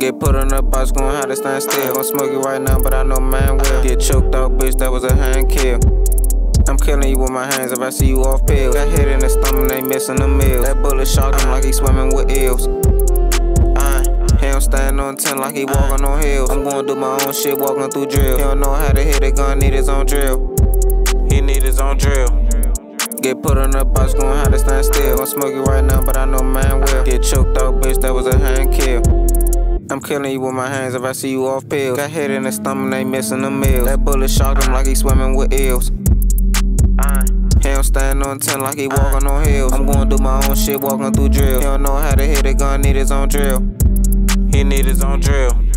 Get put on the box, gon' have to stand still. Gon' smoke you right now, but I know man will. Get choked out, bitch, that was a hand kill. I'm killing you with my hands if I see you off pills. Got hit in the stomach, they missing the meals. That bullet shot him like he swimming with eels. He don't stand on 10 like he walking on hills. I'm gonna do my own shit, walking through drill. He don't know how to hit a gun, need his own drill. He need his own drill. Get put on the box, gon' have to stand still. Gon' smoke you right now, but I know man will. Get choked out, bitch, that was a hand kill. I'm killing you with my hands if I see you off pills. Got hit in the stomach, they missing the meals. That bullet shot him like he swimming with eels. He don't stand on 10 like he walking on hills. I'm gonna do my own shit, walking through drill. He don't know how to hit a gun, need his own drill. He need his own drill.